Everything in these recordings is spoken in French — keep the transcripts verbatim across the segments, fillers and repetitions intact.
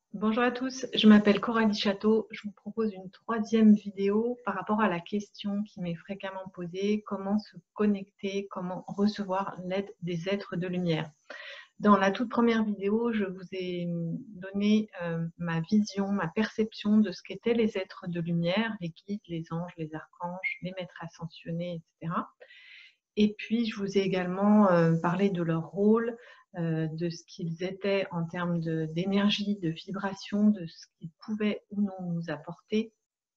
Bonjour à tous, je m'appelle Coralie Château. Je vous propose une troisième vidéo par rapport à la question qui m'est fréquemment posée: comment se connecter, comment recevoir l'aide des êtres de lumière. Dans la toute première vidéo, je vous ai donné euh, ma vision, ma perception de ce qu'étaient les êtres de lumière, les guides, les anges, les archanges, les maîtres ascensionnés, et cetera. Et puis, je vous ai également euh, parlé de leur rôle, euh, de ce qu'ils étaient en termes d'énergie, de, de vibration, de ce qu'ils pouvaient ou non nous apporter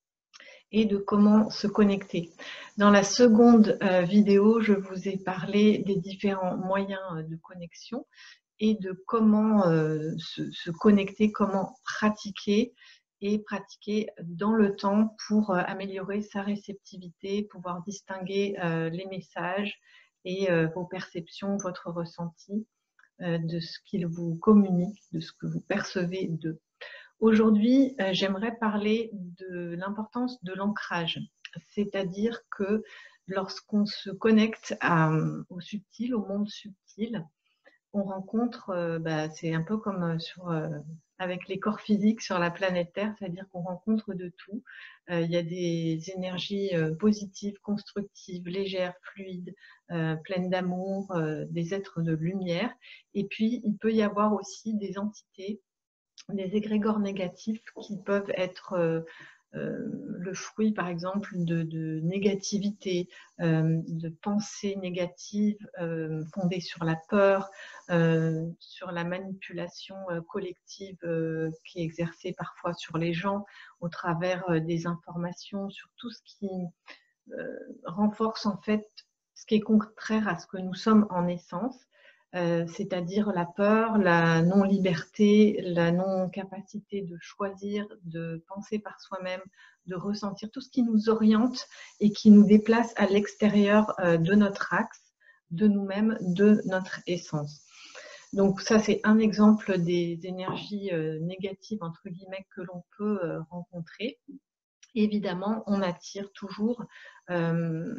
et de comment se connecter. Dans la seconde euh, vidéo, je vous ai parlé des différents moyens de connexion et de comment euh, se, se connecter, comment pratiquer et pratiquer dans le temps pour euh, améliorer sa réceptivité, pouvoir distinguer euh, les messages et euh, vos perceptions, votre ressenti euh, de ce qu'ils vous communiquent, de ce que vous percevez d'eux. Aujourd'hui, euh, j'aimerais parler de l'importance de l'ancrage, c'est-à-dire que lorsqu'on se connecte à, au subtil, au monde subtil, on rencontre, euh, bah, c'est un peu comme sur, euh, avec les corps physiques sur la planète Terre, c'est-à-dire qu'on rencontre de tout. Euh, il y a des énergies euh, positives, constructives, légères, fluides, euh, pleines d'amour, euh, des êtres de lumière. Et puis, il peut y avoir aussi des entités, des égrégores négatifs qui peuvent être euh, euh, le fruit, par exemple, de, de négativité, euh, de pensées négatives euh, fondées sur la peur, euh, sur la manipulation euh, collective euh, qui est exercée parfois sur les gens au travers euh, des informations, sur tout ce qui euh, renforce en fait ce qui est contraire à ce que nous sommes en essence. Euh, c'est-à-dire la peur, la non-liberté, la non-capacité de choisir, de penser par soi-même, de ressentir tout ce qui nous oriente et qui nous déplace à l'extérieur euh, de notre axe, de nous-mêmes, de notre essence. Donc ça, c'est un exemple des énergies euh, négatives, entre guillemets, que l'on peut euh, rencontrer. Évidemment, on attire toujours euh,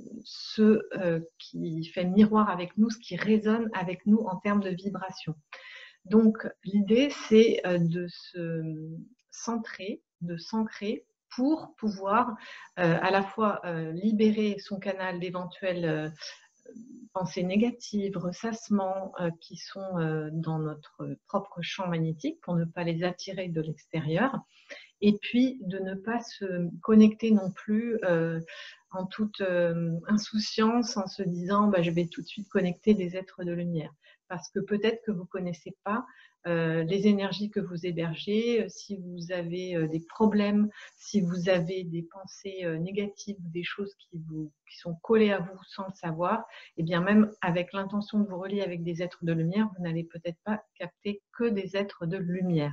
ce euh, qui fait miroir avec nous, ce qui résonne avec nous en termes de vibration. Donc, l'idée, c'est euh, de se centrer, de s'ancrer pour pouvoir euh, à la fois euh, libérer son canal d'éventuelles euh, pensées négatives, ressassements euh, qui sont euh, dans notre propre champ magnétique pour ne pas les attirer de l'extérieur. Et puis de ne pas se connecter non plus euh, en toute euh, insouciance en se disant bah, je vais tout de suite connecter des êtres de lumière. Parce que peut-être que vous ne connaissez pas euh, les énergies que vous hébergez, euh, si vous avez euh, des problèmes, si vous avez des pensées euh, négatives, des choses qui, vous, qui sont collées à vous sans le savoir, et bien même avec l'intention de vous relier avec des êtres de lumière, vous n'allez peut-être pas capter que des êtres de lumière.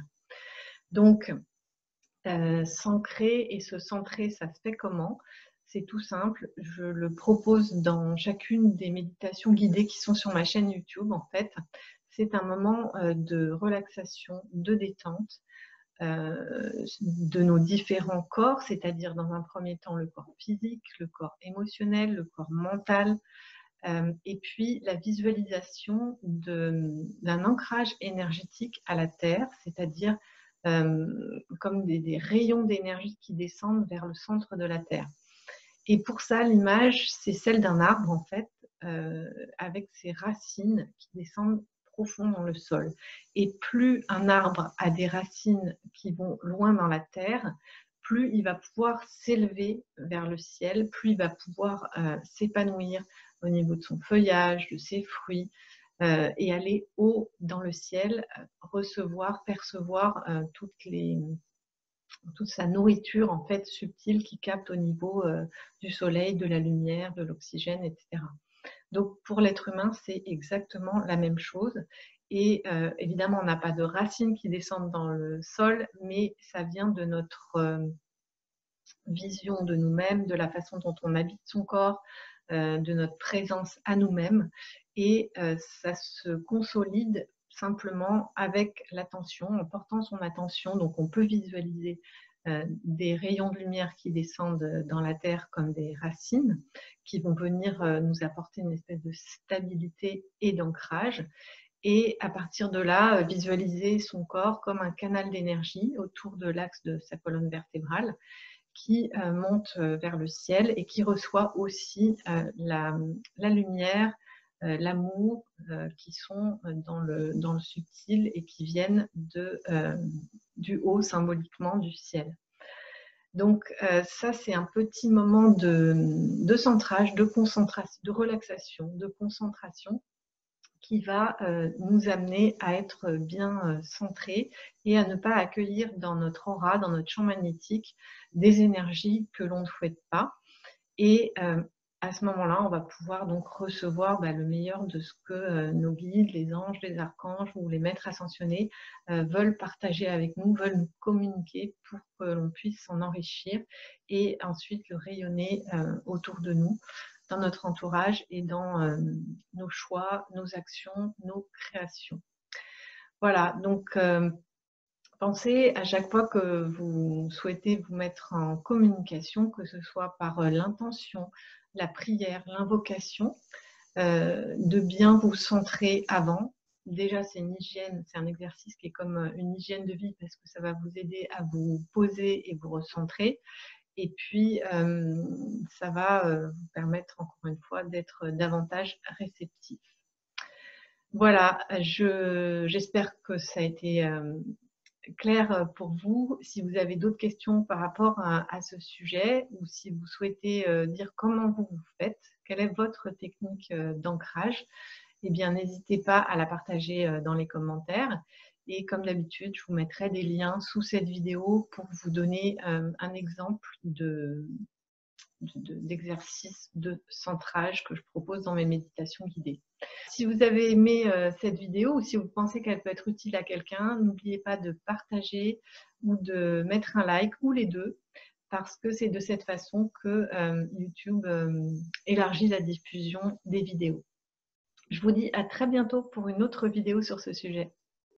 Donc, Euh, s'ancrer et se centrer, ça se fait comment? C'est tout simple, je le propose dans chacune des méditations guidées qui sont sur ma chaîne YouTube en fait. C'est un moment euh, de relaxation, de détente euh, de nos différents corps, c'est-à-dire dans un premier temps le corps physique, le corps émotionnel, le corps mental, euh, et puis la visualisation d'un ancrage énergétique à la Terre, c'est-à-dire euh, comme des, des rayons d'énergie qui descendent vers le centre de la Terre. Et pour ça, l'image, c'est celle d'un arbre, en fait, euh, avec ses racines qui descendent profond dans le sol. Et plus un arbre a des racines qui vont loin dans la terre, plus il va pouvoir s'élever vers le ciel, plus il va pouvoir euh, s'épanouir au niveau de son feuillage, de ses fruits, euh, et aller haut dans le ciel, euh, recevoir, percevoir euh, toutes les, toute sa nourriture en fait subtile qui capte au niveau euh, du soleil, de la lumière, de l'oxygène, et cetera. Donc pour l'être humain, c'est exactement la même chose. Et euh, évidemment, on n'a pas de racines qui descendent dans le sol, mais ça vient de notre euh, vision de nous-mêmes, de la façon dont on habite son corps, euh, de notre présence à nous-mêmes. Et euh, ça se consolide simplement avec l'attention, en portant son attention. Donc on peut visualiser euh, des rayons de lumière qui descendent dans la terre comme des racines, qui vont venir euh, nous apporter une espèce de stabilité et d'ancrage. et à partir de là, visualiser son corps comme un canal d'énergie autour de l'axe de sa colonne vertébrale qui euh, monte vers le ciel et qui reçoit aussi euh, la, la lumière, euh, l'amour euh, qui sont dans le, dans le subtil et qui viennent de, euh, du haut, symboliquement, du ciel. Donc euh, ça, c'est un petit moment de, de centrage, de concentration, de relaxation, de concentration qui va euh, nous amener à être bien euh, centrés et à ne pas accueillir dans notre aura, dans notre champ magnétique, des énergies que l'on ne souhaite pas. Et euh, à ce moment-là, on va pouvoir donc recevoir bah, le meilleur de ce que euh, nos guides, les anges, les archanges ou les maîtres ascensionnés euh, veulent partager avec nous, veulent nous communiquer pour que l'on puisse s'en enrichir et ensuite le rayonner euh, autour de nous, dans notre entourage et dans euh, nos choix, nos actions, nos créations. Voilà, donc euh, pensez à chaque fois que vous souhaitez vous mettre en communication, que ce soit par l'intention, la prière, l'invocation, euh, de bien vous centrer avant. Déjà, c'est une hygiène, c'est un exercice qui est comme une hygiène de vie parce que ça va vous aider à vous poser et vous recentrer. Et puis, euh, ça va euh, vous permettre, encore une fois, d'être davantage réceptif. Voilà, je, j'espère que ça a été euh, clair pour vous. Si vous avez d'autres questions par rapport à, à ce sujet ou si vous souhaitez euh, dire comment vous vous faites, quelle est votre technique euh, d'ancrage, eh bien, n'hésitez pas à la partager euh, dans les commentaires. Et comme d'habitude, je vous mettrai des liens sous cette vidéo pour vous donner euh, un exemple de, d'exercice de centrage que je propose dans mes méditations guidées. Si vous avez aimé euh, cette vidéo ou si vous pensez qu'elle peut être utile à quelqu'un, n'oubliez pas de partager ou de mettre un like ou les deux parce que c'est de cette façon que euh, YouTube euh, élargit la diffusion des vidéos. Je vous dis à très bientôt pour une autre vidéo sur ce sujet.